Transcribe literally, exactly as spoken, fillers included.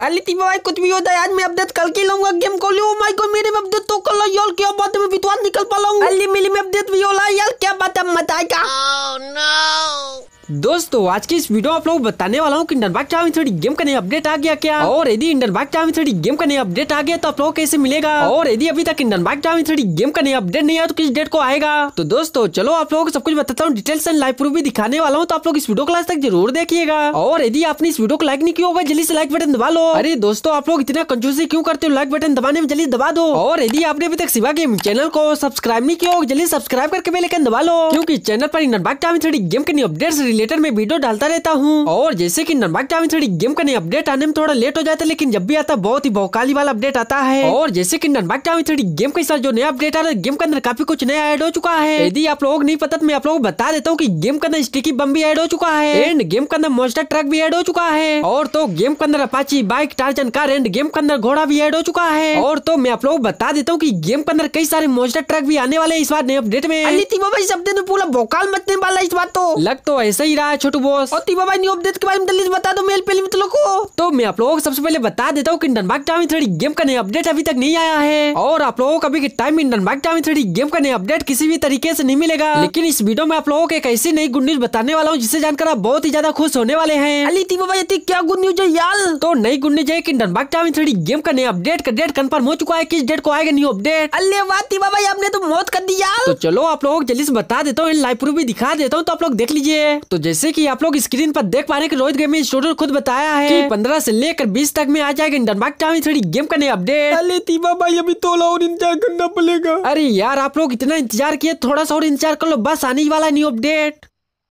अली तीबा भाई कुछ भी होता है, आज मैं अपडेट कल के लाऊंगा गेम को। लो माय गॉड मेरे में अपडेट तो कल यार, क्या बात है, मैं विद्वान निकल पा रहा हूं। अली मिली में अपडेट भी होला यार, क्या बात है बताएगा। Oh no! दोस्तों आज की इस वीडियो आप लोग बताने वाला हूँ कि इंडरबैग चावी थ्री गेम का नया अपडेट आ गया क्या, और यदि इंडरबैग चावी थ्री गेम का नया अपडेट आ गया तो आप लोग कैसे मिलेगा, और यदि अभी तक इंडरबैग चावी थ्री गेम का नया अपडेट नहीं आया तो किस डेट को आएगा। तो दोस्तों चलो आप लोगों को सब कुछ बताता हूँ, डिटेल्स एंड लाइव प्रूफ भी दिखाने वाला हूँ, तो आप लोग इस वीडियो को लास्ट तक जरूर देखिएगा। और यदि आपने इस वीडियो को लाइक नहीं किया होगा जल्दी से लाइक बटन दबा लो। अरे दोस्तों आप लोग इतना कंजूसी क्यों करते हो, लाइक बटन दबाने में जल्दी दबा दो। और यदि आपने अभी तक शिवा गेम चैनल को सब्सक्राइब नहीं किया होगा जल्दी सब्सक्राइब करके बेल आइकन दबा लो, क्योंकि चैनल पर इंडरबैग चावी थ्री गेम के नए अपडेट से रिलेटेड में वीडियो डालता रहता हूँ। और जैसे कि इंडरबैग चावी थ्री गेम का नया अपडेट आने में थोड़ा लेट हो जाता है, लेकिन जब भी आता है बहुत ही भौकाली वाला अपडेट आता है। और जैसे कि इंडरबैग चावी थ्री गेम के साथ जो नया अपडेट आ रहा है, गेम के अंदर काफी कुछ नया ऐड हो चुका है। यदि आप लोग नहीं पता तो मैं आप लोगों को बता देता हूँ कि गेम के अंदर स्टिकी बम भी ऐड हो चुका है, एंड गेम के अंदर मॉन्स्टर ट्रक भी ऐड हो चुका है, और तो गेम के अंदर Apache bike Tarzan car and game के अंदर घोड़ा भी ऐड हो चुका है। और तो मैं आप लोगों को बता देता हूँ कि गेम के अंदर कई सारे मॉन्स्टर ट्रक भी आने वाले इस बार नए अपडेट में। अली तीबा भाई शब्द में पूरा भौकाल मचने वाला इस बार तो लग तो ऐसा ही रहा है छोटू बॉस। और तीबा भाई न्यू अपडेट के बारे में जल्दी बता दो मेल पेल मित्रों को। तो मैं आप लोगों को सबसे पहले बता देता हूँ कि इंडरबैग चावी थ्री गेम का नया अपडेट अभी तक नहीं आया है, और आप लोगों को अभी के टाइम में इंडरबैग चावी थ्री गेम का नया अपडेट किसी भी तरीके से नहीं मिलेगा। लेकिन इस वीडियो में आप लोगों को एक ऐसी नई गुड न्यूज बताने वाला हूँ जिसे जानकर आप बहुत ही ज्यादा खुश होने वाले हैं। अली तीबा भाई क्या गुड न्यूज है यार। तो नई गुड न्यूज है कि इंडरबैग चावी थ्री गेम का नया अपडेट का डेट कंफर्म हो चुका है, किस डेट को आएगा न्यू अपडेट। अल्ले वाह तीबा भाई आपने तो मौत कर दी यार। तो चलो आप लोग जल्दी से बता देता हूँ, लाइव प्रूफ भी दिखा देता हूँ, तो आप लोग देख लीजिए। तो जैसे की आप लोग स्क्रीन पर देख पा रहे हैं कि रोहित गेमिंग स्टूडियो खुद बताया है कि पंद्रह से लेकर बीस तक में आ जाएगा इंडरबैग चावी थ्री गेम का नया अपडेट। अरे तीबा भाई अभी तो और इंतजार करना पड़ेगा। अरे यार आप लोग इतना इंतजार किए, थोड़ा सा और इंतजार कर लो, बस आने वाला न्यू अपडेट।